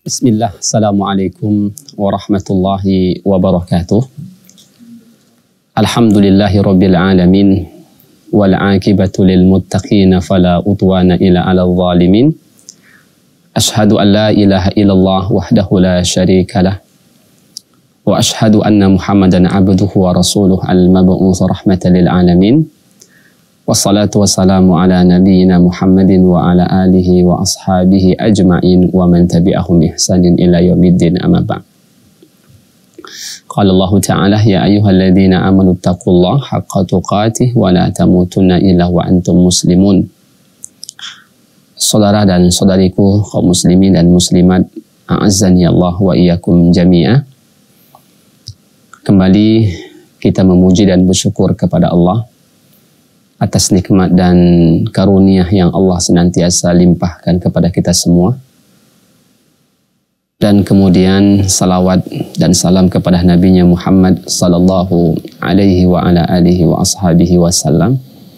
Bismillah, Assalamualaikum warahmatullahi wabarakatuh. Alhamdulillahi rabbil alamin, wal aqibatu lil muttaqina fala udwana illa 'alal zalimin. Ashhadu an la ilaha illallah wahdahu la syarika lah, wa ashhadu anna Muhammadan abduhu wa rasuluh al-mab'uts rahmatan lil alamin. Wassalatu wassalamu ala nabiyyina Muhammadin wa ala alihi wa ashabihi ajma'in wa man tabi'ahum ihsanin ila yaumiddin, amma ba'd. Qala Allah Ta'ala, ya ayyuhalladzina amanu taqullaha haqqa tuqatih wa la tamutunna illa wa antum muslimun. Saudara dan saudariku kaum muslimin dan muslimat, a'azzani Allah wa iyyakum jami'a. Kembali kita memuji dan bersyukur kepada Allah atas nikmat dan karunia yang Allah senantiasa limpahkan kepada kita semua. Dan kemudian salawat dan salam kepada Nabinya Muhammad sallallahu alaihi wa ala alihi wa ashabihi wasallam.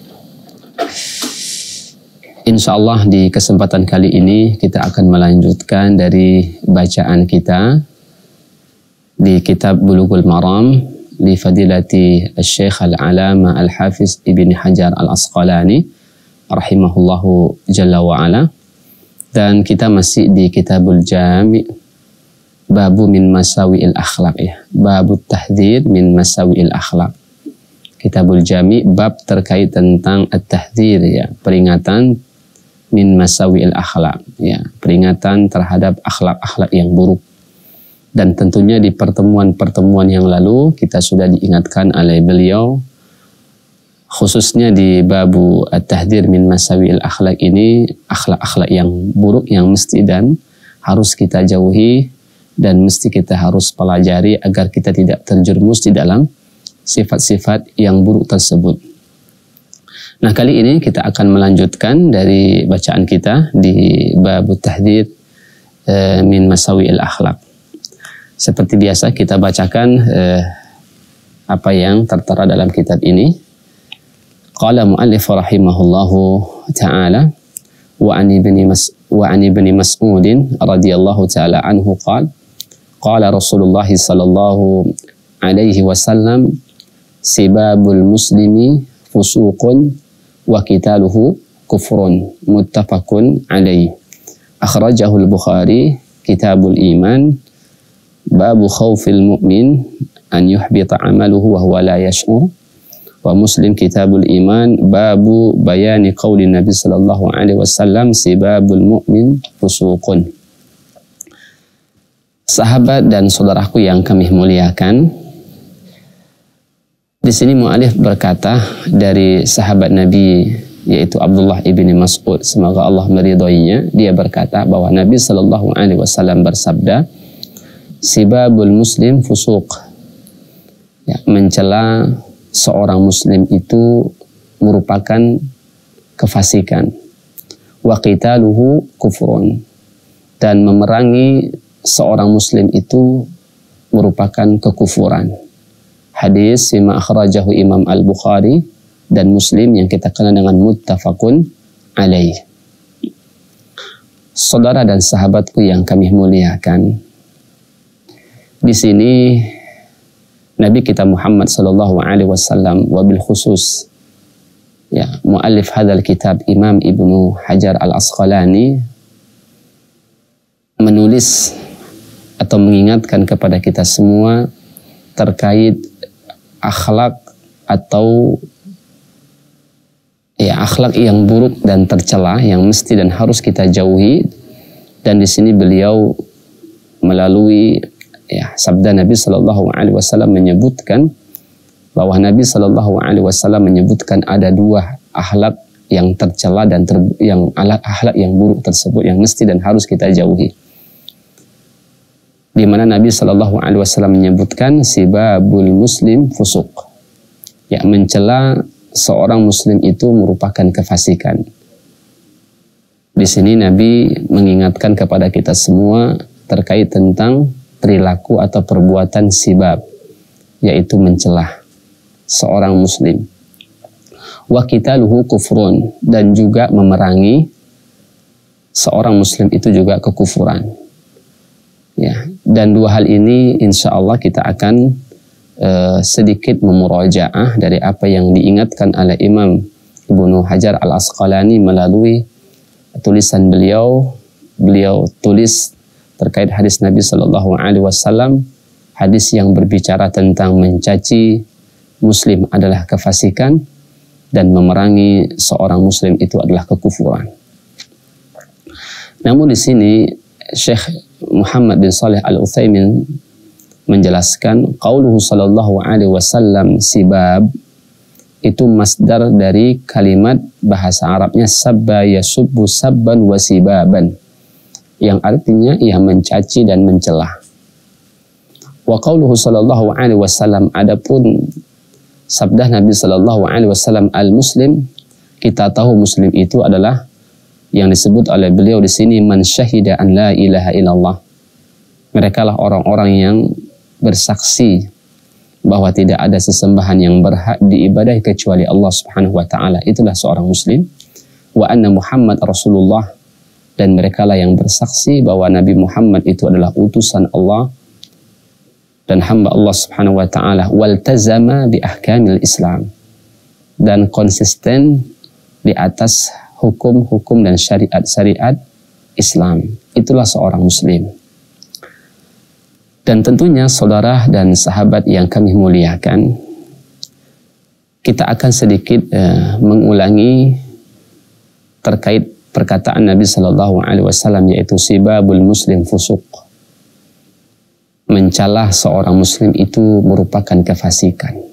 Insyaallah di kesempatan kali ini kita akan melanjutkan dari bacaan kita di kitab Bulughul Maram li fadilati Syekh Al-Alama Al-Hafiz Ibn Hajar Al-Asqalani rahimahullahu jalla wa ala. Dan kita masih di Kitabul Jami' babu min masawi'il akhlaq, ya, babu tahdhir min masawi'il akhlaq. Kitabul Jami' bab terkait tentang at-tahdhir, ya, peringatan min masawi'il akhlaq, ya, peringatan terhadap akhlak-akhlak yang buruk. Dan tentunya di pertemuan-pertemuan yang lalu kita sudah diingatkan oleh beliau, khususnya di babu at-tahdhir min masawi'il akhlaq ini, akhlak-akhlak yang buruk yang mesti dan harus kita jauhi dan mesti kita harus pelajari agar kita tidak terjerumus di dalam sifat-sifat yang buruk tersebut. Nah, kali ini kita akan melanjutkan dari bacaan kita di babu tahdhir min masawi'il akhlaq. Seperti biasa kita bacakan apa yang tertera dalam kitab ini. Qala mu'allif rahimahullahu ta'ala wa an ibni Mas'udin radhiyallahu ta'ala anhu qala Rasulullah sallallahu alaihi wasallam sibabul muslimi fusuqun wa qitaluhu kufrun muttafaqun alaihi. Akhrajahu al-Bukhari kitabul iman babu khawfil mu'min an yuhbita amaluhu wa huwa la yash'ur, wa Muslim kitabul iman babu bayani qawli Nabi sallallahu alaihi wasallam sibabul mu'min fusuqun. Sahabat dan saudaraku yang kami muliakan, di sini mu'alif berkata dari sahabat Nabi yaitu Abdullah ibni Mas'ud, semoga Allah meridhoinya. Dia berkata bahwa Nabi sallallahu alaihi wasallam bersabda, sibabul muslim fusuq, ya, mencela seorang muslim itu merupakan kefasikan. Wa qitaluhu kufrun, dan memerangi seorang muslim itu merupakan kekufuran. Hadis bima akhrajahu Imam Al-Bukhari dan Muslim yang kita kenal dengan muttafaqun alaih. Saudara dan sahabatku yang kami muliakan, di sini Nabi kita Muhammad sallallahu alaihi wasallam, wabil khusus, ya, muallif hadzal kitab Imam Ibnu Hajar Al-Asqalani menulis atau mengingatkan kepada kita semua terkait akhlak atau, ya, akhlak yang buruk dan tercela yang mesti dan harus kita jauhi. Dan di sini beliau melalui, ya, sabda Nabi sallallahu alaihi wasallam menyebutkan bahwa Nabi sallallahu alaihi wasallam menyebutkan ada dua akhlak yang tercela dan akhlak yang buruk tersebut yang mesti dan harus kita jauhi. Di mana Nabi sallallahu alaihi wasallam menyebutkan sibabul muslim fusuq, ya, mencela seorang muslim itu merupakan kefasikan. Di sini Nabi mengingatkan kepada kita semua terkait tentang perilaku atau perbuatan sibab, yaitu mencela seorang muslim. Wa qitaluhu kufrun, dan juga memerangi seorang muslim itu juga kekufuran. Ya, dan dua hal ini insya Allah kita akan sedikit memurajaah dari apa yang diingatkan oleh Imam Ibnu Hajar Al-Asqalani melalui tulisan beliau. Beliau tulis terkait hadis Nabi Shallallahu Alaihi Wasallam, hadis yang berbicara tentang mencaci Muslim adalah kefasikan dan memerangi seorang Muslim itu adalah kekufuran. Namun di sini Syekh Muhammad bin Shalih Al-Utsaimin menjelaskan qauluhu sallallahu alaihi wasallam sibab itu masdar dari kalimat bahasa Arabnya sabba yasubbu sabban wa sibaban, yang artinya ia mencaci dan mencela. Wa qauluhu sallallahu alaihi wasallam, adapun sabda Nabi sallallahu alaihi wasallam al-muslim, kita tahu muslim itu adalah yang disebut oleh beliau di sini man syahida an la ilaha illallah. Mereka lah orang-orang yang bersaksi bahwa tidak ada sesembahan yang berhak diibadahi kecuali Allah Subhanahu wa taala. Itulah seorang muslim. Wa anna Muhammad Rasulullah, dan mereka lah yang bersaksi bahwa Nabi Muhammad itu adalah utusan Allah dan hamba Allah Subhanahu wa taala. Waltazama bi ahkamil Islam, dan konsisten di atas hukum-hukum dan syariat-syariat Islam. Itulah seorang muslim. Dan tentunya saudara dan sahabat yang kami muliakan, kita akan sedikit mengulangi terkait perkataan Nabi Shallallahu Alaihi Wasallam, yaitu sibabul muslim fusuq. Mencalah seorang muslim itu merupakan kefasikan.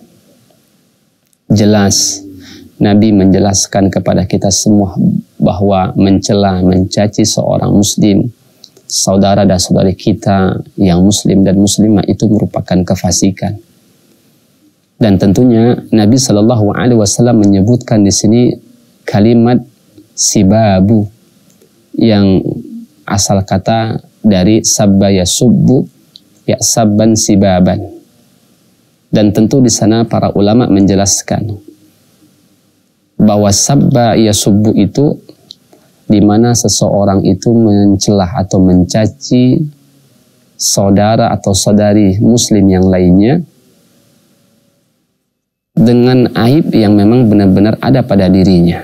Jelas Nabi menjelaskan kepada kita semua bahwa mencela, mencaci seorang muslim, saudara dan saudari kita yang muslim dan muslimah itu merupakan kefasikan. Dan tentunya Nabi Shallallahu Alaihi Wasallam menyebutkan di sini kalimat sibabu, yang asal kata dari sabba yasubbu, ya sabban sibaban. Dan tentu di sana para ulama menjelaskan bahwa sabba yasubbu itu di mana seseorang itu mencela atau mencaci saudara atau saudari muslim yang lainnya dengan aib yang memang benar-benar ada pada dirinya.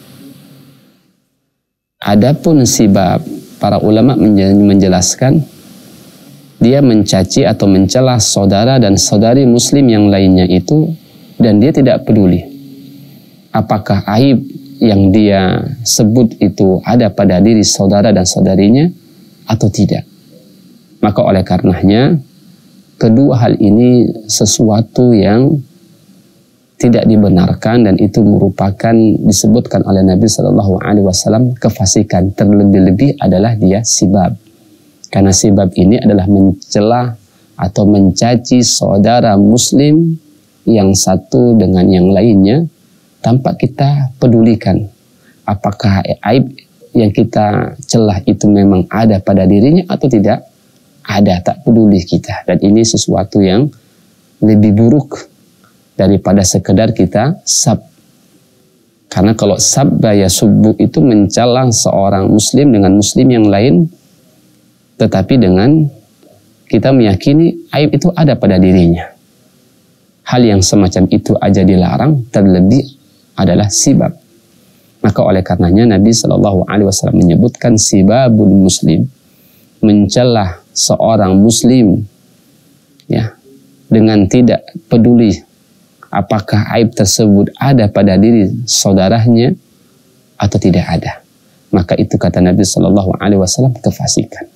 Adapun sibab, para ulama menjelaskan dia mencaci atau mencela saudara dan saudari muslim yang lainnya itu, dan dia tidak peduli apakah aib yang dia sebut itu ada pada diri saudara dan saudarinya atau tidak. Maka oleh karenanya, kedua hal ini sesuatu yang tidak dibenarkan, dan itu merupakan disebutkan oleh Nabi Shallallahu Alaihi Wasallam kefasikan. Terlebih-lebih adalah dia sibab, karena sibab ini adalah mencela atau mencaci saudara muslim yang satu dengan yang lainnya tanpa kita pedulikan apakah aib yang kita celah itu memang ada pada dirinya atau tidak ada, tak peduli kita. Dan ini sesuatu yang lebih buruk daripada sekedar kita sab. Karena kalau sabba yasubbu itu mencela seorang muslim dengan muslim yang lain, tetapi dengan kita meyakini aib itu ada pada dirinya. Hal yang semacam itu aja dilarang, terlebih adalah sibab. Maka oleh karenanya Nabi Shallallahu Alaihi Wasallam menyebutkan sibabul muslim, mencela seorang muslim ya dengan tidak peduli apakah aib tersebut ada pada diri saudaranya atau tidak ada. Maka itu kata Nabi Shallallahu Alaihi Wasallam kefasikan.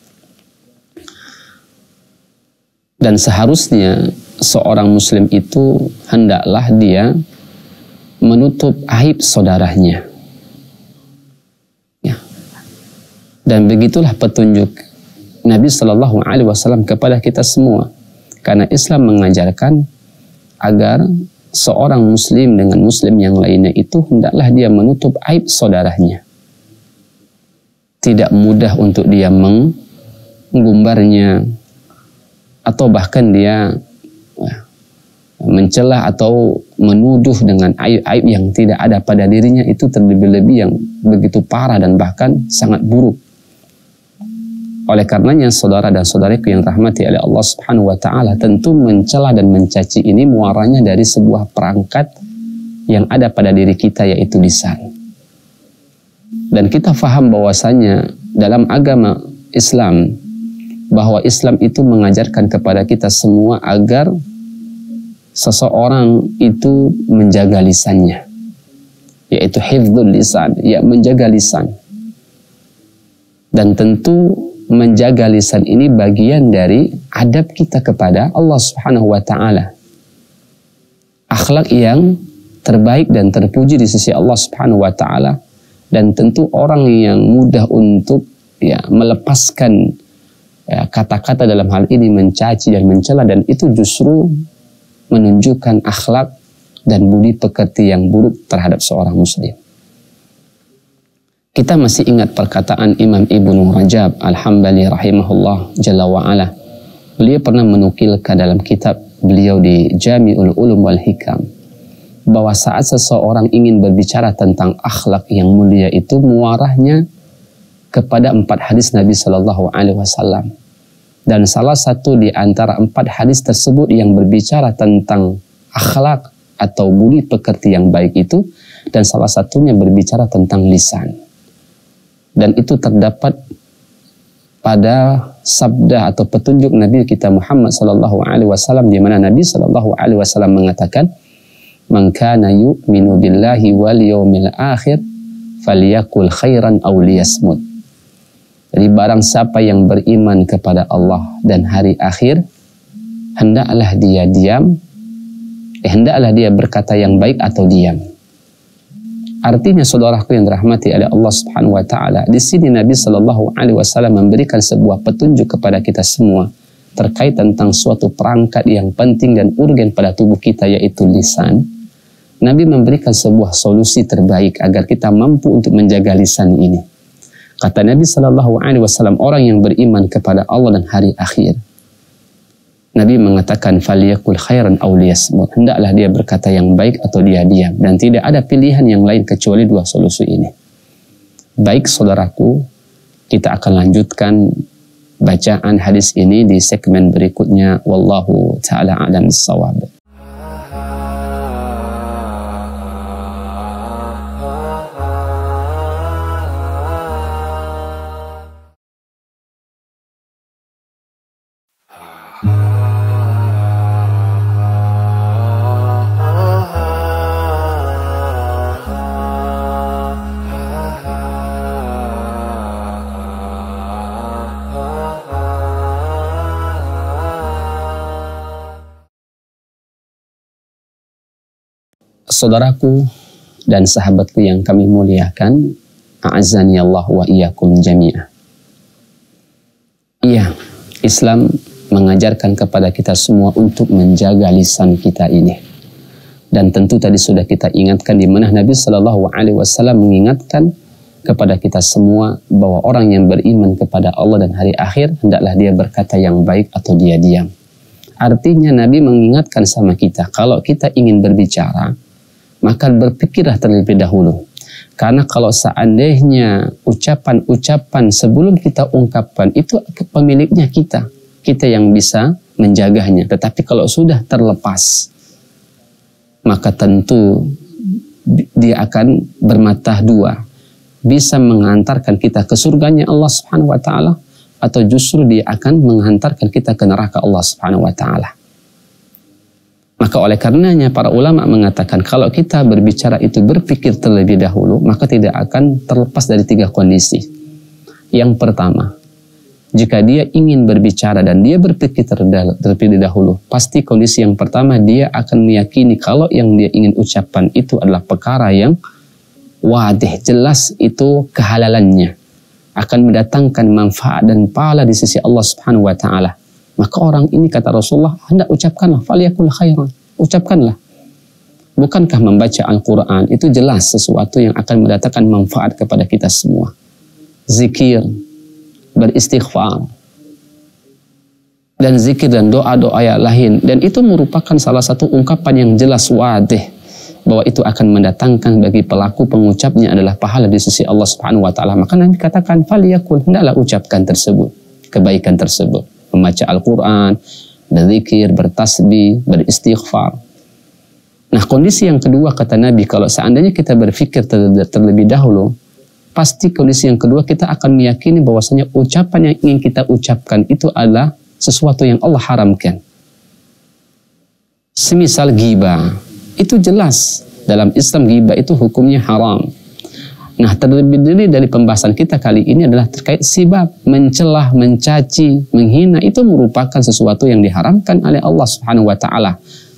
Dan seharusnya seorang muslim itu hendaklah dia menutup aib saudaranya. Ya. Dan begitulah petunjuk Nabi Shallallahu Alaihi Wasallam kepada kita semua. Karena Islam mengajarkan agar seorang muslim dengan muslim yang lainnya itu hendaklah dia menutup aib saudaranya. Tidak mudah untuk dia menggumbarnya, atau bahkan dia mencela atau menuduh dengan aib-aib yang tidak ada pada dirinya, itu terlebih-lebih yang begitu parah dan bahkan sangat buruk. Oleh karenanya saudara dan saudariku yang rahmati oleh Allah Subhanahu wa taala, tentu mencela dan mencaci ini muaranya dari sebuah perangkat yang ada pada diri kita, yaitu lisan. Dan kita faham bahwasanya dalam agama Islam, bahwa Islam itu mengajarkan kepada kita semua agar seseorang itu menjaga lisannya, yaitu hifdzul lisan, ya, menjaga lisan. Dan tentu menjaga lisan ini bagian dari adab kita kepada Allah Subhanahu wa taala. Akhlak yang terbaik dan terpuji di sisi Allah Subhanahu wa taala, dan tentu orang yang mudah untuk melepaskan kata-kata dalam hal ini mencaci dan mencela, dan itu justru menunjukkan akhlak dan budi pekerti yang buruk terhadap seorang muslim. Kita masih ingat perkataan Imam Ibnu Rajab Al-Hambali rahimahullah jalla wa'ala. Beliau pernah menukilkan dalam kitab beliau di Jami'ul Ulum wal Hikam, bahwa saat seseorang ingin berbicara tentang akhlak yang mulia itu muarahnya kepada 4 hadis Nabi Shallallahu Alaihi Wasallam. Dan salah satu di antara 4 hadis tersebut yang berbicara tentang akhlak atau budi pekerti yang baik itu, dan salah satunya berbicara tentang lisan. Dan itu terdapat pada sabda atau petunjuk Nabi kita Muhammad Sallallahu Alaihi Wasallam, di mana Nabi Sallallahu Alaihi Wasallam mengatakan, "Man kana yu'minu billahi wal yawmil akhir falyakul khairan aw liyasmut." Jadi barang siapa yang beriman kepada Allah dan hari akhir, hendaklah dia diam, hendaklah dia berkata yang baik atau diam. Artinya saudaraku yang dirahmati oleh Allah Subhanahu wa taala, di sini Nabi Shallallahu Alaihi Wasallam memberikan sebuah petunjuk kepada kita semua terkait tentang suatu perangkat yang penting dan urgen pada tubuh kita, yaitu lisan. Nabi memberikan sebuah solusi terbaik agar kita mampu untuk menjaga lisan ini. Kata Nabi Shallallahu Alaihi Wasallam, orang yang beriman kepada Allah dan hari akhir, Nabi mengatakan faliyakul khairan aw liyasmut, hendaklah dia berkata yang baik atau dia diam, dan tidak ada pilihan yang lain kecuali 2 solusi ini. Baik saudaraku, kita akan lanjutkan bacaan hadis ini di segmen berikutnya. Wallahu taala a'lam bissawab. Saudaraku dan sahabatku yang kami muliakan, a'azzani Allah wa iyyakum jami'ah. Iya, Islam mengajarkan kepada kita semua untuk menjaga lisan kita ini. Dan tentu tadi sudah kita ingatkan di mana Nabi Shallallahu Alaihi Wasallam mengingatkan kepada kita semua bahwa orang yang beriman kepada Allah dan hari akhir hendaklah dia berkata yang baik atau dia diam. Artinya Nabi mengingatkan sama kita, kalau kita ingin berbicara, maka berpikirlah terlebih dahulu. Karena kalau seandainya ucapan-ucapan sebelum kita ungkapkan itu pemiliknya kita yang bisa menjaganya. Tetapi kalau sudah terlepas, maka tentu dia akan bermata 2. Bisa mengantarkan kita ke surganya Allah Subhanahu wa taala, atau justru dia akan menghantarkan kita ke neraka Allah Subhanahu wa taala. Maka oleh karenanya para ulama mengatakan kalau kita berbicara itu berpikir terlebih dahulu, maka tidak akan terlepas dari 3 kondisi. Yang pertama, jika dia ingin berbicara dan dia berpikir terlebih dahulu, pasti kondisi yang pertama dia akan meyakini kalau yang dia ingin ucapkan itu adalah perkara yang wadih, jelas itu kehalalannya, akan mendatangkan manfaat dan pahala di sisi Allah Subhanahu wa taala. Maka orang ini, kata Rasulullah, hendak ucapkanlah, faliyakul khairan, ucapkanlah. Bukankah membaca Al-Quran itu jelas sesuatu yang akan mendatangkan manfaat kepada kita semua? Zikir, beristighfar, dan zikir dan doa-doa yang lain, dan itu merupakan salah satu ungkapan yang jelas wadih bahwa itu akan mendatangkan bagi pelaku pengucapnya adalah pahala di sisi Allah Subhanahu wa taala. Maka Nabi katakan faliyakul, hendaklah ucapkan tersebut. kebaikan tersebut. Membaca Al-Quran, berzikir, bertasbih, beristighfar. Nah, kondisi yang kedua kata Nabi, kalau seandainya kita berpikir terlebih dahulu, pasti kondisi yang kedua kita akan meyakini bahwasanya ucapan yang ingin kita ucapkan itu adalah sesuatu yang Allah haramkan. Semisal ghibah, itu jelas dalam Islam ghibah itu hukumnya haram. Nah, terlebih dari pembahasan kita kali ini adalah terkait sibab, mencelah, mencaci, menghina, itu merupakan sesuatu yang diharamkan oleh Allah Subhanahu wa taala.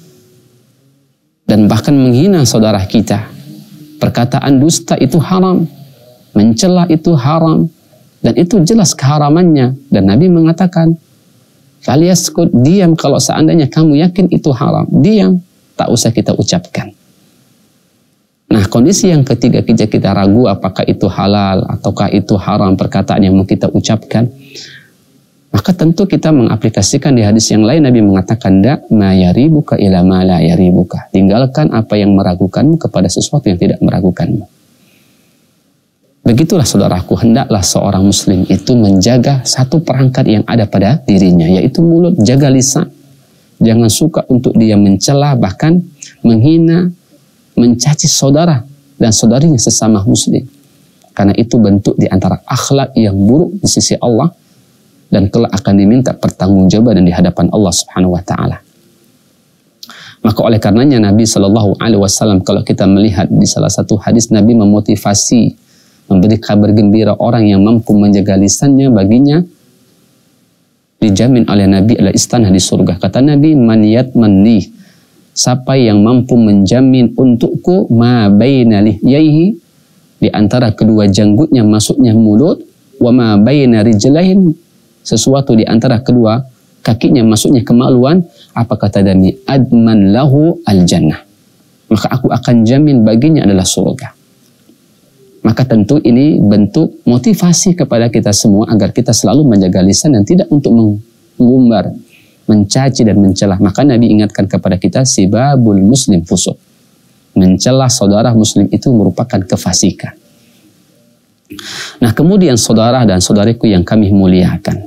Dan bahkan menghina saudara kita. Perkataan dusta itu haram. Mencela itu haram. Dan itu jelas keharamannya. Dan Nabi mengatakan, "Falyaskut," diam kalau seandainya kamu yakin itu haram. Diam, tak usah kita ucapkan. Nah, kondisi yang ketiga kita ragu apakah itu halal ataukah itu haram perkataan yang mau kita ucapkan, maka tentu kita mengaplikasikan di hadis yang lain. Nabi mengatakan, "Da ma yaribuka ila ma la yaribuka." Tinggalkan apa yang meragukanmu kepada sesuatu yang tidak meragukanmu. Begitulah saudaraku, hendaklah seorang muslim itu menjaga satu perangkat yang ada pada dirinya, yaitu mulut, jaga lisan. Jangan suka untuk dia mencela, bahkan menghina, mencaci saudara dan saudarinya sesama muslim. Karena itu bentuk di antara akhlak yang buruk di sisi Allah dan kelak akan diminta pertanggungjawaban di hadapan Allah Subhanahu wa taala. Maka oleh karenanya Nabi Shallallahu alaihi wasallam, kalau kita melihat di salah satu hadis, Nabi memotivasi, memberi kabar gembira orang yang mampu menjaga lisannya, baginya dijamin oleh Nabi adalah istana di surga. Kata Nabi, "Man yatman li," siapa yang mampu menjamin untukku ma baina lihyaihi, di antara kedua janggutnya masuknya mulut, wa ma baina rijlain, sesuatu di antara kedua kakinya masuknya kemaluan, apa kata Nabi, adman lahu al-jannah, maka aku akan jamin baginya adalah surga. Maka tentu ini bentuk motivasi kepada kita semua agar kita selalu menjaga lisan dan tidak untuk mengumbar, mencaci dan mencela. Maka Nabi ingatkan kepada kita, sibabul muslim fusuq. Mencela saudara muslim itu merupakan kefasikan. Nah, kemudian saudara dan saudariku yang kami muliakan,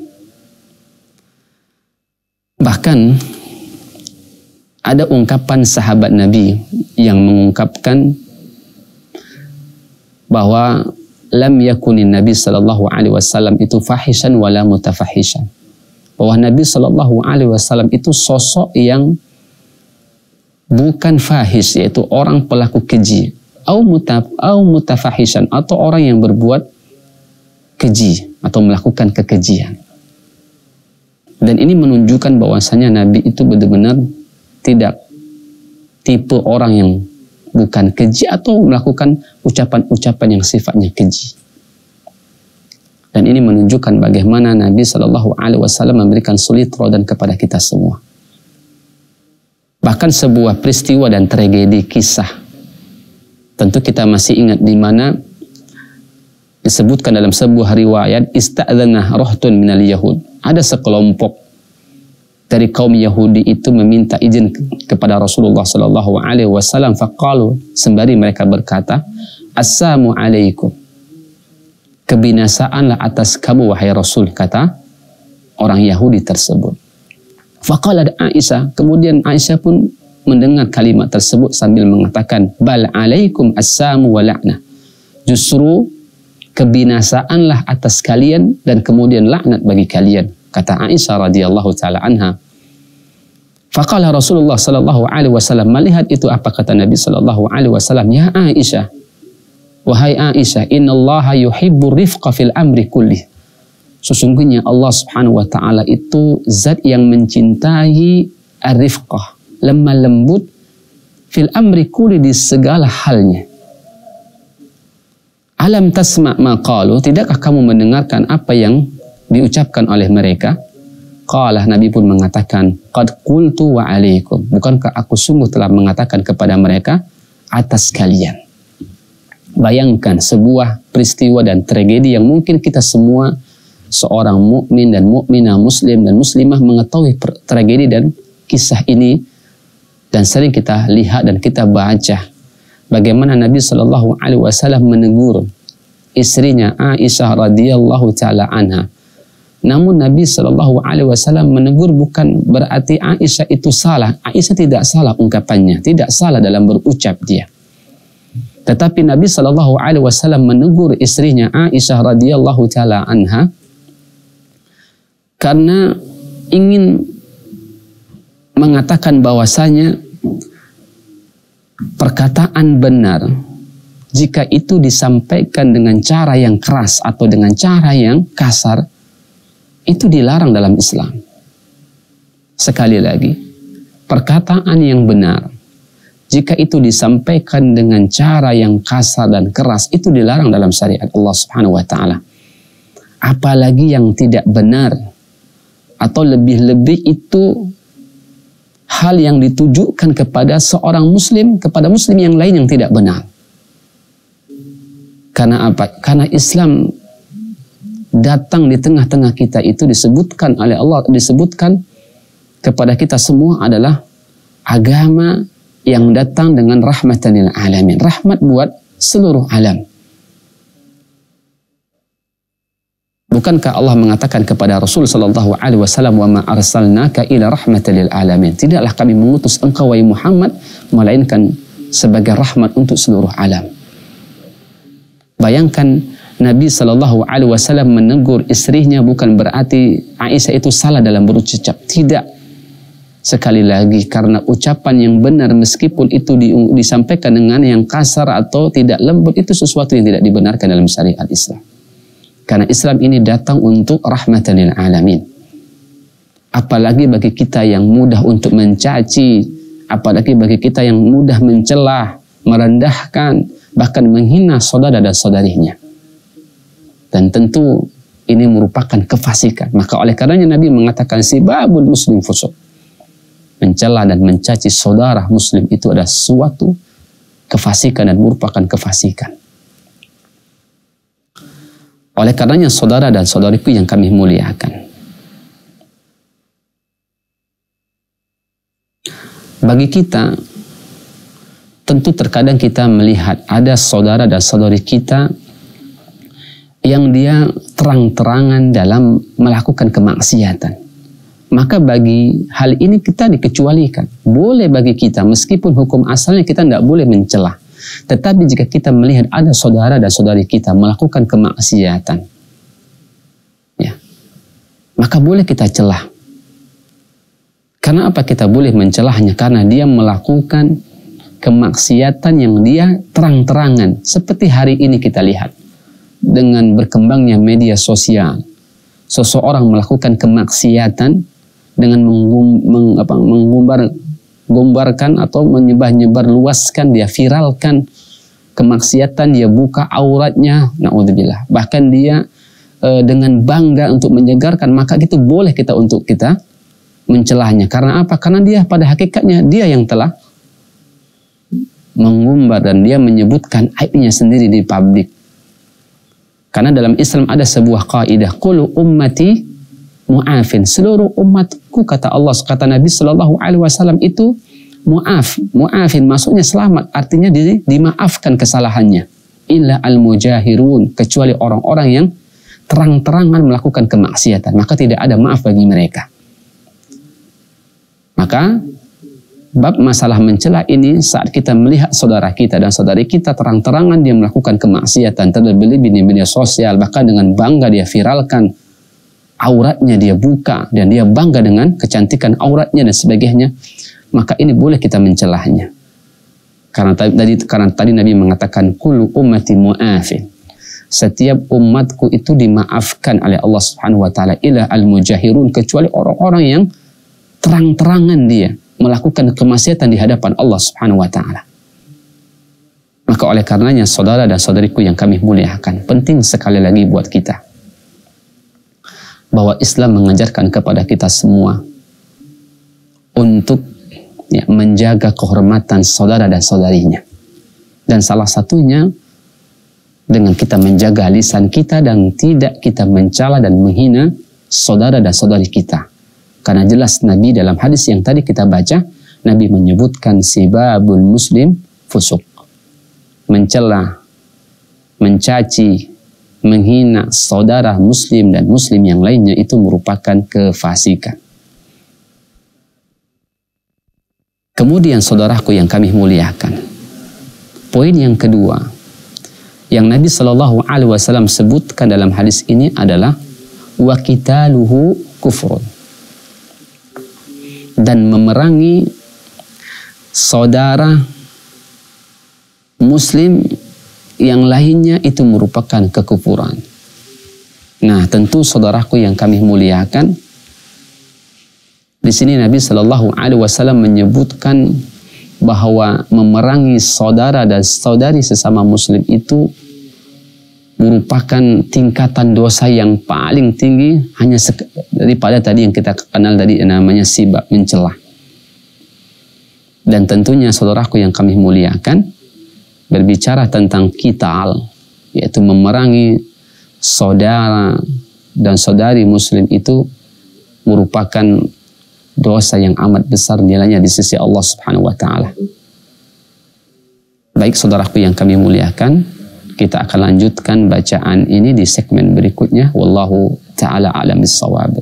bahkan ada ungkapan sahabat Nabi yang mengungkapkan bahwa lam yakunin Nabi sallallahu alaihi wasallam itu fahishan wala mutafahishan. Bahwa Nabi Shallallahu Alaihi Wasallam itu sosok yang bukan fahish, yaitu orang pelaku keji, au mutafahishan, atau orang yang berbuat keji atau melakukan kekejian. Dan ini menunjukkan bahwasanya Nabi itu benar-benar tidak tipe orang yang bukan keji atau melakukan ucapan-ucapan yang sifatnya keji. Dan ini menunjukkan bagaimana Nabi Shallallahu Alaihi Wasallam memberikan suri teladan kepada kita semua. Bahkan sebuah peristiwa dan tragedi kisah, tentu kita masih ingat di mana disebutkan dalam sebuah riwayat, ista'dzana rahtun minal yahud. Ada sekelompok dari kaum Yahudi itu meminta izin kepada Rasulullah Shallallahu Alaihi Wasallam. Faqalu, sembari mereka berkata, assalamu alaikum, kebinasaanlah atas kamu wahai Rasul, kata orang Yahudi tersebut. Faqalat Aisyah, kemudian Aisyah pun mendengar kalimat tersebut sambil mengatakan, bal alaikum assamu wa la'nah, justru kebinasaanlah atas kalian dan kemudian laknat bagi kalian, kata Aisyah radhiyallahu taala anha. Faqala Rasulullah sallallahu alaihi wasallam, melihat itu apa kata Nabi sallallahu alaihi wasallam, ya Aisyah, wahai Aisyah, innallaha yuhibbu rifqa fil amri kulli. Sesungguhnya Allah Subhanahu wa taala itu zat yang mencintai ar-rifqah, lemah lembut, fil amri kulli, di segala halnya. Alam tasma' ma qalu, tidakkah kamu mendengarkan apa yang diucapkan oleh mereka? Qala, Nabi pun mengatakan, qad qultu wa alaikum, bukankah aku sungguh telah mengatakan kepada mereka atas kalian. Bayangkan sebuah peristiwa dan tragedi yang mungkin kita semua, seorang mukmin dan mukminah, muslim dan muslimah, mengetahui tragedi dan kisah ini, dan sering kita lihat dan kita baca bagaimana Nabi Shallallahu Alaihi Wasallam menegur istrinya Aisyah radhiyallahu taala anha Namun Nabi SAW menegur bukan berarti Aisyah itu salah. Aisyah tidak salah ungkapannya, tidak salah dalam berucap dia. Tetapi Nabi SAW menegur istrinya Aisyah radhiyallahu taala anha karena ingin mengatakan bahwasanya perkataan benar jika itu disampaikan dengan cara yang keras atau dengan cara yang kasar, itu dilarang dalam Islam. Sekali lagi, perkataan yang benar jika itu disampaikan dengan cara yang kasar dan keras, itu dilarang dalam syariat Allah Subhanahu wa taala. Apalagi yang tidak benar atau lebih-lebih itu hal yang ditujukan kepada seorang muslim, kepada muslim yang lain yang tidak benar. Karena apa? Karena Islam datang di tengah-tengah kita itu disebutkan oleh Allah, disebutkan kepada kita semua adalah agama yang datang dengan rahmatan lil alamin, rahmat buat seluruh alam. Bukankah Allah mengatakan kepada Rasul sallallahu alaihi wasallam, "Wa ma arsalnaka ila rahmatan lil alamin." Tidaklah kami mengutus engkau wahai Muhammad melainkan sebagai rahmat untuk seluruh alam. Bayangkan Nabi sallallahu alaihi wasallam menegur istrinya bukan berarti Aisyah itu salah dalam berucap, tidak. Sekali lagi, karena ucapan yang benar meskipun itu disampaikan dengan yang kasar atau tidak lembut, itu sesuatu yang tidak dibenarkan dalam syariat Islam. Karena Islam ini datang untuk rahmatan lil alamin. Apalagi bagi kita yang mudah untuk mencaci, apalagi bagi kita yang mudah mencelah, merendahkan, bahkan menghina saudara dan saudarinya. Dan tentu ini merupakan kefasikan. Maka oleh karenanya Nabi mengatakan sibabul muslim fusuq. Mencela dan mencaci saudara muslim itu adalah suatu kefasikan dan merupakan kefasikan. Oleh karenanya saudara dan saudariku yang kami muliakan, bagi kita tentu terkadang kita melihat ada saudara dan saudari kita yang dia terang-terangan dalam melakukan kemaksiatan. Maka bagi hal ini kita dikecualikan. Boleh bagi kita, meskipun hukum asalnya kita tidak boleh mencela. Tetapi jika kita melihat ada saudara dan saudari kita melakukan kemaksiatan, ya, maka boleh kita celah. Karena apa kita boleh mencelahnya? Karena dia melakukan kemaksiatan yang dia terang-terangan. Seperti hari ini kita lihat, dengan berkembangnya media sosial, seseorang melakukan kemaksiatan dengan mengumbarkan atau menyebar luaskan, dia viralkan kemaksiatan, dia buka auratnya, naudzubillah. Bahkan dia dengan bangga untuk menyegarkan, maka itu boleh kita untuk kita mencelahnya. Karena apa? Karena dia pada hakikatnya dia yang telah mengumbar dan dia menyebutkan aibnya sendiri di publik. Karena dalam Islam ada sebuah kaidah, kullu ummati mu'afin, seluruh umatku, kata Allah, kata Nabi sallallahu alaihi wasallam itu mu'afin, maksudnya selamat, artinya dimaafkan kesalahannya. Illa al-mujahirun, kecuali orang-orang yang terang-terangan melakukan kemaksiatan, maka tidak ada maaf bagi mereka. Maka bab masalah mencela ini saat kita melihat saudara kita dan saudari kita terang-terangan dia melakukan kemaksiatan, terlebih-lebih di media sosial, bahkan dengan bangga dia viralkan auratnya, dia buka dan dia bangga dengan kecantikan auratnya dan sebagainya, maka ini boleh kita mencelahnya. Karena tadi Nabi mengatakan kullu ummati mu'afin, setiap umatku itu dimaafkan oleh Allah Subhanahu wa taala, illa al-mujahirun, kecuali orang-orang yang terang-terangan dia melakukan kemaksiatan di hadapan Allah Subhanahu wa taala. Maka oleh karenanya saudara dan saudariku yang kami muliakan, penting sekali lagi buat kita bahwa Islam mengajarkan kepada kita semua untuk menjaga kehormatan saudara dan saudarinya. Dan salah satunya dengan kita menjaga lisan kita dan tidak kita mencela dan menghina saudara dan saudari kita. Karena jelas Nabi dalam hadis yang tadi kita baca, Nabi menyebutkan sibabul muslim fusuq. Mencela, mencaci, menghina saudara muslim dan muslim yang lainnya itu merupakan kefasikan. Kemudian saudaraku yang kami muliakan, poin yang kedua yang Nabi Shallallahu Alaihi Wasallam sebutkan dalam hadis ini adalah wa qitaluhu kufrun, dan memerangi saudara muslim yang lainnya itu merupakan kekufuran. Nah, tentu saudaraku yang kami muliakan, di sini Nabi Shallallahu Alaihi Wasallam menyebutkan bahwa memerangi saudara dan saudari sesama muslim itu merupakan tingkatan dosa yang paling tinggi, hanya daripada tadi yang kita kenal tadi namanya sibak, mencela. Dan tentunya saudaraku yang kami muliakan, berbicara tentang qital, yaitu memerangi saudara dan saudari muslim itu merupakan dosa yang amat besar nilainya di sisi Allah Subhanahu wa taala. Baik saudaraku yang kami muliakan, kita akan lanjutkan bacaan ini di segmen berikutnya. Wallahu taala a'lam bissawab.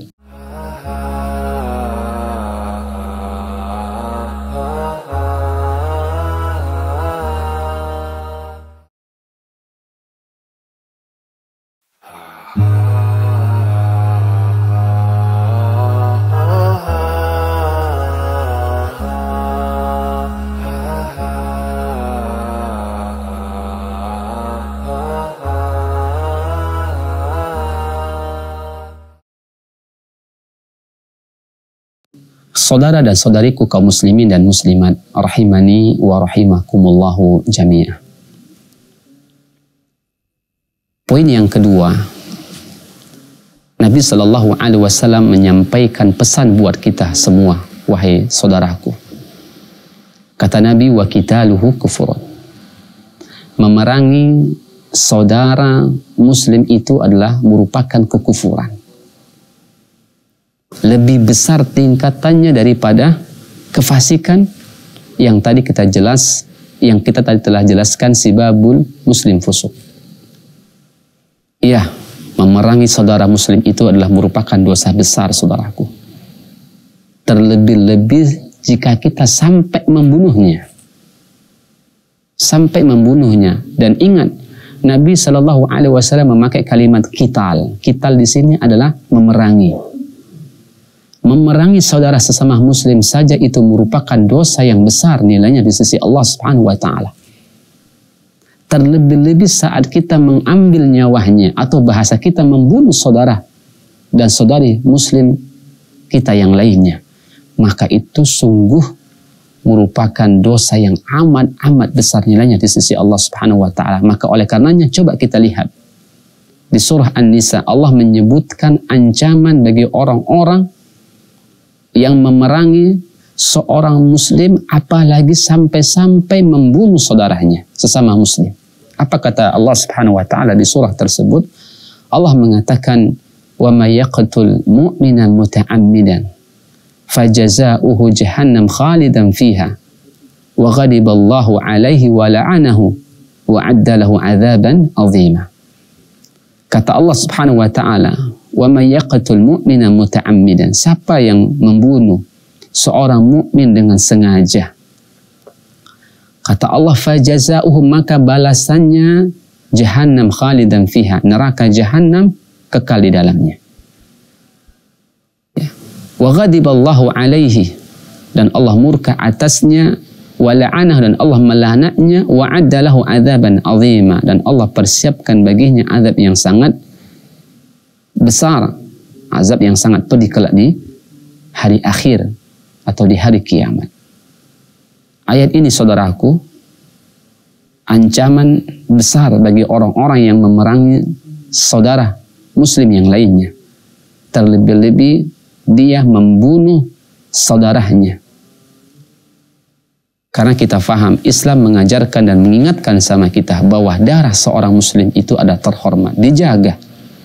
Saudara dan saudariku kaum muslimin dan muslimat, rahimani wa rahimakumullahu jami'ah. Poin yang kedua, Nabi Shallallahu Alaihi Wasallam menyampaikan pesan buat kita semua, wahai saudaraku. Kata Nabi, wa qitaluhu kufrun. Memerangi saudara muslim itu adalah merupakan kekufuran. Lebih besar tingkatannya daripada kefasikan yang tadi kita telah jelaskan, sibabul muslim fusuk. Iya, memerangi saudara muslim itu adalah merupakan dosa besar saudaraku. Terlebih-lebih jika kita sampai membunuhnya. Dan ingat, Nabi Shallallahu Alaihi Wasallam memakai kalimat qital. Qital di sini adalah memerangi. Memerangi saudara sesama muslim saja itu merupakan dosa yang besar nilainya di sisi Allah Subhanahu wa taala. Terlebih-lebih saat kita mengambil nyawanya, atau bahasa kita membunuh saudara dan saudari muslim kita yang lainnya, maka itu sungguh merupakan dosa yang amat besar nilainya di sisi Allah Subhanahu wa taala. Maka oleh karenanya coba kita lihat di surah An-Nisa, Allah menyebutkan ancaman bagi orang-orang yang memerangi seorang muslim, apalagi sampai membunuh saudaranya sesama muslim. Apa kata Allah Subhanahu wa taala di surah tersebut? Allah mengatakan, wa may yaqtul mu'mina muta'ammidan fajaza'uhu jahannam khalidan fiha wa ghadiballahu alaihi wa la'anahu wa 'adda lahu 'adzaban 'azima. Kata Allah Subhanahu wa taala, wa may yaqtul mu'mina muta'ammidan, siapa yang membunuh seorang mukmin dengan sengaja, kata Allah, fajaza'uhu, maka balasannya jahannam khalidan fiha, neraka jahannam kekal di dalamnya. Ya. Wa ghadiballahu alaihi, dan Allah murka atasnya, wa la'anahu, dan Allah melaknatnya, wa 'adda lahu 'adzaban 'azima, dan Allah persiapkan baginya azab yang sangat besar, azab yang sangat pedih kelak di hari akhir atau di hari kiamat. Ayat ini saudaraku, ancaman besar bagi orang-orang yang memerangi saudara muslim yang lainnya. Terlebih-lebih dia membunuh saudaranya. Karena kita faham, Islam mengajarkan dan mengingatkan sama kita bahwa darah seorang muslim itu ada terhormat, dijaga.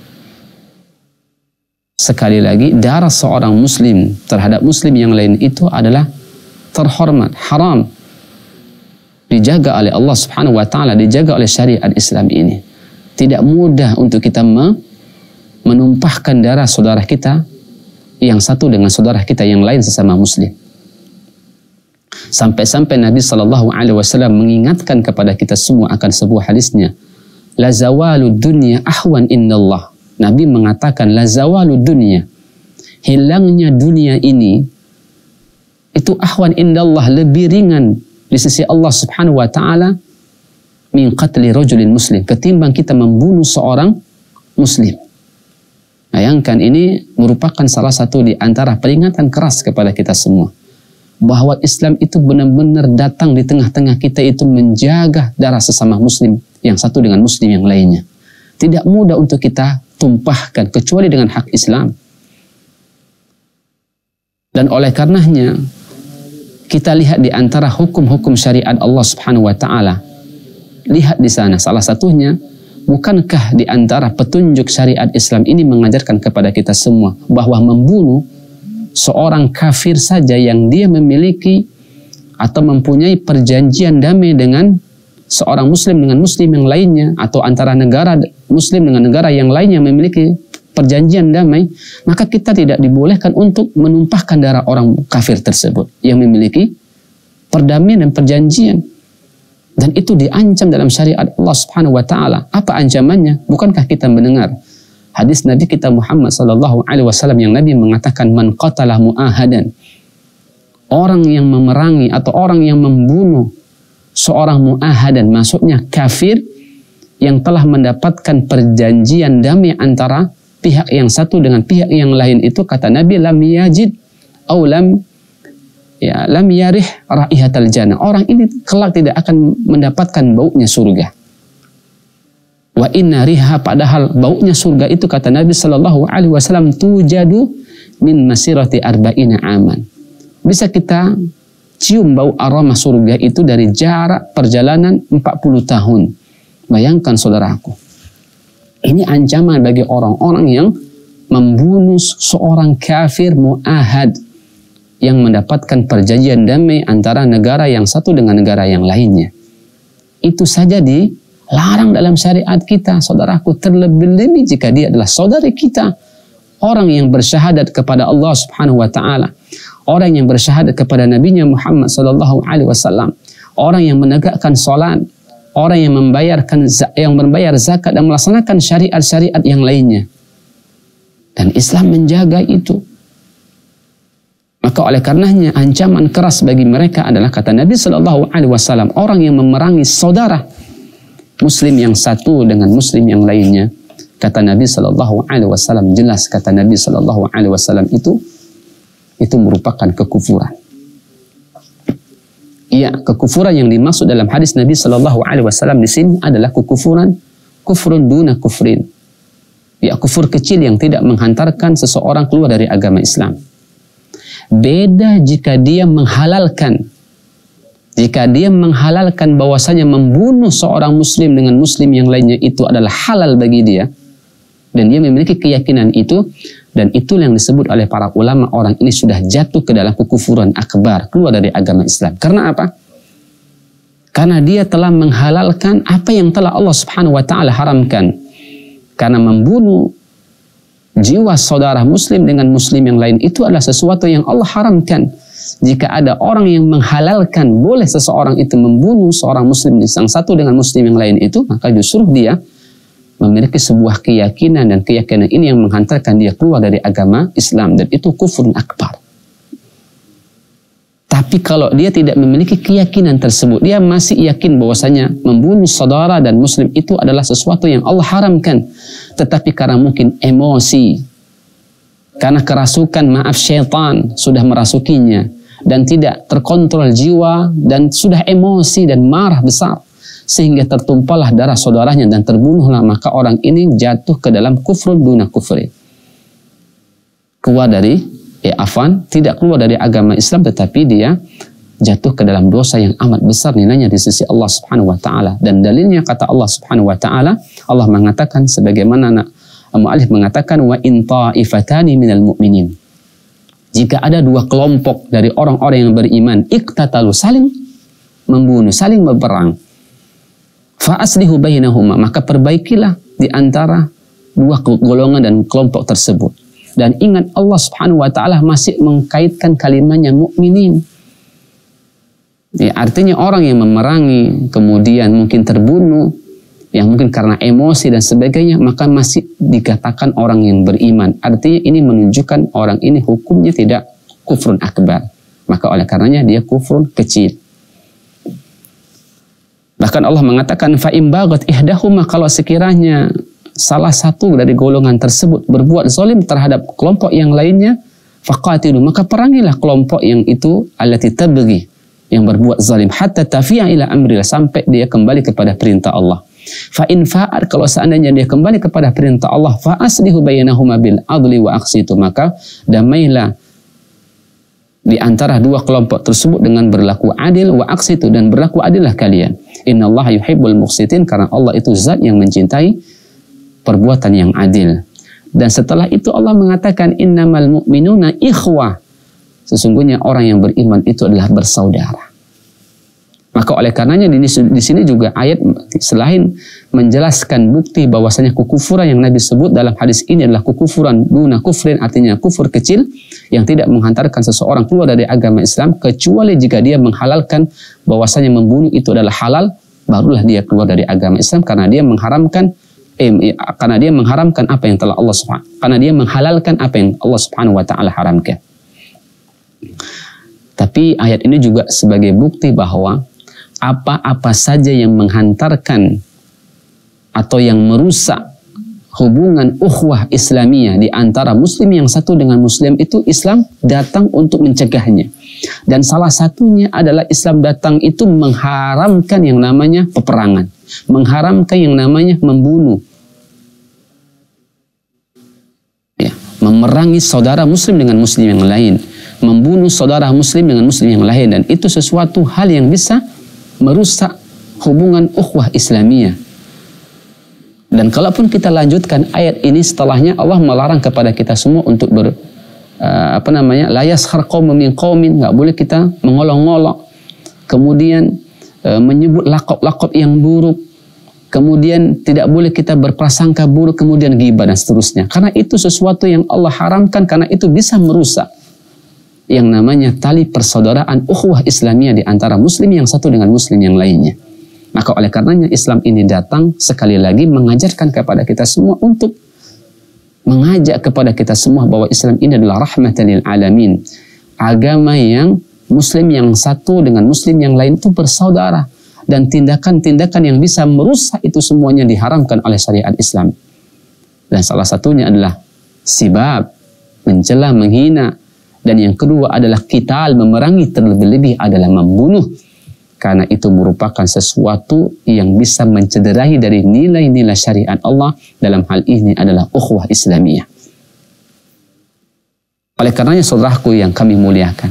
Sekali lagi, darah seorang muslim terhadap muslim yang lain itu adalah terhormat, haram. Dijaga oleh Allah Subhanahu wa taala, dijaga oleh syariat Islam ini. Tidak mudah untuk kita menumpahkan darah saudara kita yang satu dengan saudara kita yang lain sesama muslim. Sampai-sampai Nabi SAW mengingatkan kepada kita semua akan sebuah hadisnya. La zawalu dunya ahwan indallah. Nabi mengatakan la zawalu dunya, hilangnya dunia ini itu ahwan indallah, lebih ringan di sisi Allah Subhanahu wa taala min qatli rajulin muslim, ketimbang kita membunuh seorang muslim. Bayangkan, ini merupakan salah satu di antara peringatan keras kepada kita semua bahwa Islam itu benar-benar datang di tengah-tengah kita itu menjaga darah sesama muslim yang satu dengan muslim yang lainnya. Tidak mudah untuk kita tumpahkan kecuali dengan hak Islam. Dan oleh karenanya kita lihat di antara hukum-hukum syariat Allah Subhanahu wa taala, lihat di sana salah satunya, bukankah di antara petunjuk syariat Islam ini mengajarkan kepada kita semua bahwa membunuh seorang kafir saja yang dia memiliki atau mempunyai perjanjian damai dengan seorang muslim dengan muslim yang lainnya, atau antara negara muslim dengan negara yang lainnya memiliki perjanjian damai, maka kita tidak dibolehkan untuk menumpahkan darah orang kafir tersebut yang memiliki perdamaian dan perjanjian. Dan itu diancam dalam syariat Allah Subhanahu wa taala. Apa ancamannya? Bukankah kita mendengar hadis Nabi kita Muhammad sallallahu alaihi wasallam yang Nabi mengatakan man qatala muahadan, orang yang memerangi atau orang yang membunuh seorang muahadan, maksudnya kafir yang telah mendapatkan perjanjian damai antara pihak yang satu dengan pihak yang lain, itu kata Nabi lam yajid aw lam yarih raihatal jannah, orang ini kelak tidak akan mendapatkan baunya surga. Wa inna riha, padahal baunya surga itu kata Nabi sallallahu alaihi wasallam tujadu min masirati arba'ina aman. Bisa kita cium bau aroma surga itu dari jarak perjalanan 40 tahun. Bayangkan saudaraku, ini ancaman bagi orang-orang yang membunuh seorang kafir mu'ahad yang mendapatkan perjanjian damai antara negara yang satu dengan negara yang lainnya. Itu saja dilarang dalam syariat kita, saudaraku, terlebih-lebih jika dia adalah saudara kita, orang yang bersyahadat kepada Allah Subhanahu wa taala, orang yang bersyahadat kepada Nabi-Nya Muhammad sallallahu alaihi wasallam, orang yang menegakkan salat, orang yang membayar zakat dan melaksanakan syariat-syariat yang lainnya. Dan Islam menjaga itu. Maka oleh karenanya ancaman keras bagi mereka adalah kata Nabi sallallahu alaihi wasallam, orang yang memerangi saudara muslim yang satu dengan muslim yang lainnya. Kata Nabi sallallahu alaihi wasallam, jelas kata Nabi sallallahu alaihi wasallam, itu merupakan kekufuran. Iya, kekufuran yang dimaksud dalam hadis Nabi sallallahu alaihi wasallam di sini adalah kufrun duna kufrin. Ya, kufur kecil yang tidak menghantarkan seseorang keluar dari agama Islam. Beda jika dia menghalalkan bahwasanya membunuh seorang muslim dengan muslim yang lainnya itu adalah halal bagi dia, dan dia memiliki keyakinan itu, dan itulah yang disebut oleh para ulama, orang ini sudah jatuh ke dalam kekufuran akbar, keluar dari agama Islam. Karena apa? Karena dia telah menghalalkan apa yang telah Allah Subhanahu wa taala haramkan. Karena membunuh jiwa saudara muslim dengan muslim yang lain itu adalah sesuatu yang Allah haramkan. Jika ada orang yang menghalalkan boleh seseorang itu membunuh seorang muslim yang satu dengan muslim yang lain itu, maka justru dia memiliki sebuah keyakinan, dan keyakinan ini yang menghantarkan dia keluar dari agama Islam, dan itu kufur akbar. Tapi kalau dia tidak memiliki keyakinan tersebut, dia masih yakin bahwasanya membunuh saudara dan muslim itu adalah sesuatu yang Allah haramkan, tetapi karena mungkin emosi, karena kerasukan syaitan sudah merasukinya, dan tidak terkontrol jiwa, dan sudah emosi dan marah besar, sehingga tertumpahlah darah saudaranya dan terbunuhlah, maka orang ini jatuh ke dalam kufrun duna kufri. Keluar dari tidak keluar dari agama Islam, tetapi dia jatuh ke dalam dosa yang amat besar nilainya di sisi Allah Subhanahu wa taala. Dan dalilnya kata Allah Subhanahu wa taala, Allah mengatakan sebagaimana mu'allif mengatakan, wa in ta'ifatani minal mu'minin, jika ada dua kelompok dari orang-orang yang beriman, iqtatalu, saling membunuh, saling berperang, fa aslihu bainahuma, maka perbaikilah di antara dua golongan dan kelompok tersebut. Dan ingat, Allah Subhanahu wa taala masih mengkaitkan kalimatnya mukminin. Ya, artinya orang yang memerangi kemudian mungkin terbunuh, yang mungkin karena emosi dan sebagainya, maka masih dikatakan orang yang beriman. Artinya ini menunjukkan orang ini hukumnya tidak kufrun akbar. Maka oleh karenanya dia kufrun kecil. Bahkan Allah mengatakan, fa in baghat ihdahuma, kalau sekiranya salah satu dari golongan tersebut berbuat zalim terhadap kelompok yang lainnya, faqatilu, maka perangilah kelompok yang itu, allati tabghi, yang berbuat zalim, hatta tafi'a ila amrillah, sampai dia kembali kepada perintah Allah. Fa in fa'at, kalau seandainya dia kembali kepada perintah Allah, fa aslihu bainahuma bil adli wa aqsitu, maka damailah di antara dua kelompok tersebut dengan berlaku adil, wa aqsitu, dan berlaku adillah kalian. Innallaha yuhibbul muqsitin, karena Allah itu zat yang mencintai perbuatan yang adil. Dan setelah itu Allah mengatakan, innamal mu'minuna ikhwah, sesungguhnya orang yang beriman itu adalah bersaudara. Maka oleh karenanya di sini juga ayat selain menjelaskan bukti bahwasanya kekufuran yang Nabi sebut dalam hadis ini adalah kekufuran duna kufrin, artinya kufur kecil yang tidak menghantarkan seseorang keluar dari agama Islam, kecuali jika dia menghalalkan bahwasanya membunuh itu adalah halal, barulah dia keluar dari agama Islam, karena dia mengharamkan apa yang telah Allah Subhanahu, karena dia menghalalkan apa yang Allah Subhanahu wa taala haramkan. Tapi ayat ini juga sebagai bukti bahwa apa-apa saja yang menghantarkan atau yang merusak hubungan ukhuwah Islamiyah di antara muslim yang satu dengan muslim itu, Islam datang untuk mencegahnya. Dan salah satunya adalah Islam datang itu mengharamkan yang namanya peperangan, mengharamkan yang namanya membunuh, ya, memerangi saudara muslim dengan muslim yang lain, membunuh saudara muslim dengan muslim yang lain, dan itu sesuatu hal yang bisa merusak hubungan ukhuwah Islamiyah. Dan kalaupun kita lanjutkan ayat ini, setelahnya Allah melarang kepada kita semua untuk la yaskhar qaumun min qaumin, nggak boleh kita mengolok-ngolok, kemudian menyebut lakop-lakop yang buruk, kemudian tidak boleh kita berprasangka buruk, kemudian ghibah dan seterusnya. Karena itu sesuatu yang Allah haramkan, karena itu bisa merusak yang namanya tali persaudaraan ukhuwah Islamiyah di antara muslim yang satu dengan muslim yang lainnya. Maka oleh karenanya Islam ini datang sekali lagi mengajarkan kepada kita semua, untuk mengajak kepada kita semua bahwa Islam ini adalah rahmatan lil alamin. Agama yang muslim yang satu dengan muslim yang lain itu bersaudara, dan tindakan-tindakan yang bisa merusak itu semuanya diharamkan oleh syariat Islam. Dan salah satunya adalah sibab, mencela, menghina. Dan yang kedua adalah qital, memerangi, terlebih-lebih adalah membunuh. Karena itu merupakan sesuatu yang bisa mencederai dari nilai-nilai syariat Allah, dalam hal ini adalah ukhuwah Islamiyah. Oleh karenanya saudaraku yang kami muliakan,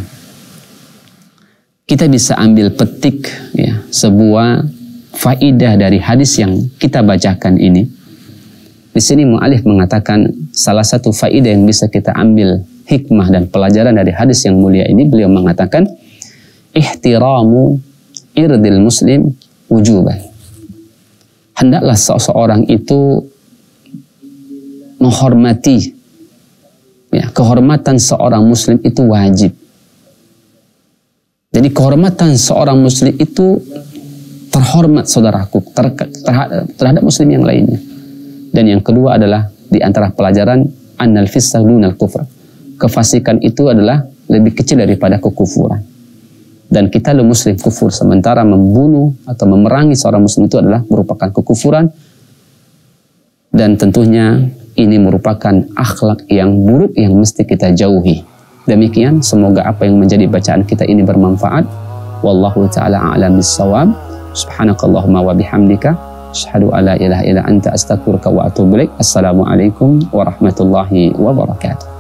kita bisa ambil petik ya, sebuah faidah dari hadis yang kita bacakan ini. Di sini mu'alif mengatakan salah satu faidah yang bisa kita ambil hikmah dan pelajaran dari hadis yang mulia ini, beliau mengatakan ihtiramu irdil muslim wujuban. Hendaklah seseorang itu menghormati, ya, kehormatan seorang muslim itu wajib. Jadi kehormatan seorang muslim itu terhormat saudaraku terhadap muslim yang lainnya. Dan yang kedua adalah di antara pelajaran annal fisq dunal kufr. Kefasikan itu adalah lebih kecil daripada kekufuran. Dan kita muslim kufur, sementara membunuh atau memerangi seorang muslim itu adalah merupakan kekufuran. Dan tentunya ini merupakan akhlak yang buruk yang mesti kita jauhi. Demikian, semoga apa yang menjadi bacaan kita ini bermanfaat. Wallahu ta'ala a'lam bis-shawab. Subhanakallahumma wa bihamdika asyhadu an la ilaha illa anta astaghfiruka wa atubu ilaik. Assalamualaikum warahmatullahi wabarakatuh.